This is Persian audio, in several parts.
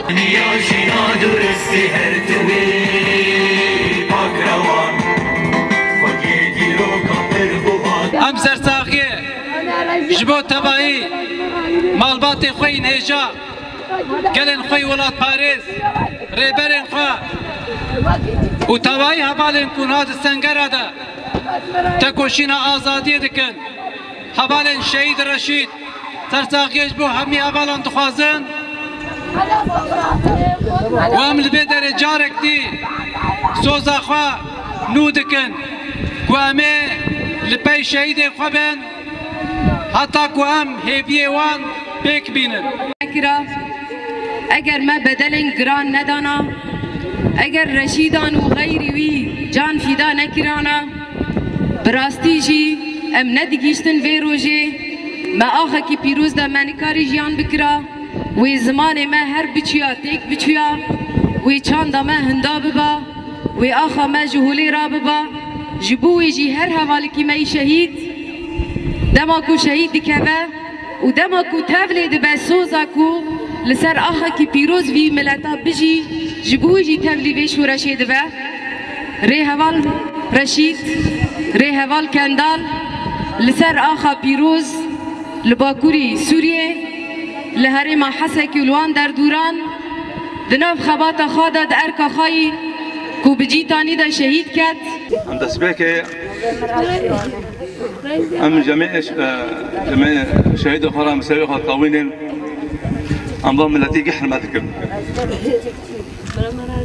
ام سرساخی جبو تبایی مالبات خوی نهجا گلن خوی ولاد پاریس ریبرن خواه و تبایی حبالن کنات سنگره ده تکوشین آزادی دکن حبالن شهید رشید سرساخیش بو همی حبالن دخوازن و هم لبه در جارک دی سوزا خواه نو دکن و همه لبه شهید خواه بین حتی که هم هیویه وان پیک بینن اگر ما بدلن گران ندانا اگر رشیدان و غیری وی جان فیدا نکرانا براستی جی ام ندگیشتن وی روژه ما آخه کی پیروز دا منکاری جیان بکرا وی زمان ما هر بچیا تیک بچیا وی چاند ما هندا ببا وی آخه ما جهولی را ببا جبوی جی هر حوالی کی مای شهید دما کو شهید دکوه و دما کو تاولی دبا سوزا کو لسر آخه کی پیروز وی ملتا بجی جبوی جی تاولی وی شورشه دبا ری حوال رشید ری حوال کندال لسر آخه پیروز لباکوری سوریه لهرم حسکی ولوان در دوران دناف خبات خادا در ارکا خایی کو بجی تانی دا شهید کد ام دسبه ام جميع شهيد خرا مساوي خا طاوين انظام التي قحر ما تكل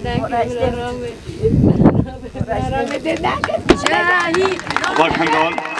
الله الحمد لله